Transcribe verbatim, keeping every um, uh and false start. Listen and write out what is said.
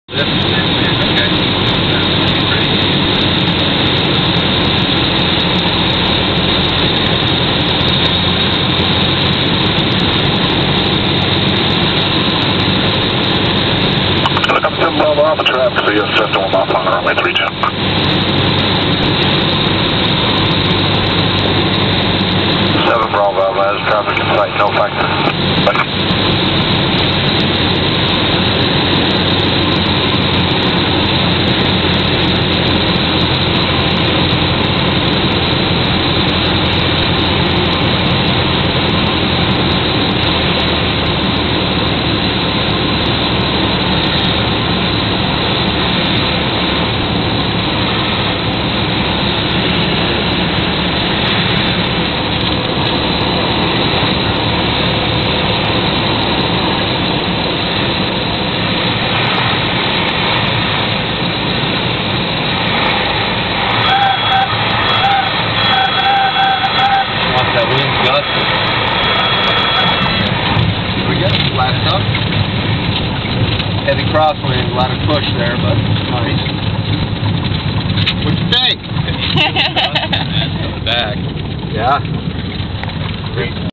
This is okay. I'm seven Bravo Alpha traffic, so yes, just one off on the runway three two. seven Bravo Alpha has traffic in sight, no factor. That wind's gusting. Here we go, last up. Heavy crosswind, a lot of push there, but nice. What'd you think? That's on the back. Yeah. Great.